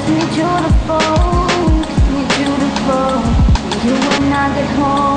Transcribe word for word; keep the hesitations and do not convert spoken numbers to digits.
Need you to fall, need you to fall. You when I get home.